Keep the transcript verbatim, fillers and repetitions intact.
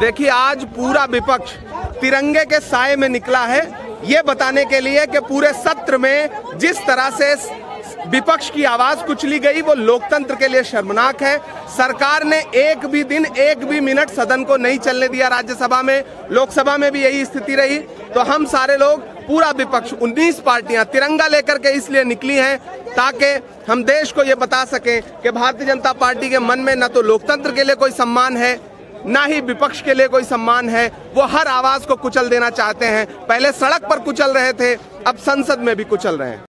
देखिए, आज पूरा विपक्ष तिरंगे के साए में निकला है ये बताने के लिए कि पूरे सत्र में जिस तरह से विपक्ष की आवाज कुचली गई वो लोकतंत्र के लिए शर्मनाक है। सरकार ने एक भी दिन एक भी मिनट सदन को नहीं चलने दिया। राज्यसभा में, लोकसभा में भी यही स्थिति रही। तो हम सारे लोग, पूरा विपक्ष, उन्नीस पार्टियां तिरंगा लेकर के इसलिए निकली हैं ताकि हम देश को ये बता सकें कि भारतीय जनता पार्टी के मन में न तो लोकतंत्र के लिए कोई सम्मान है, ना ही विपक्ष के लिए कोई सम्मान है। वो हर आवाज को कुचल देना चाहते हैं। पहले सड़क पर कुचल रहे थे, अब संसद में भी कुचल रहे हैं।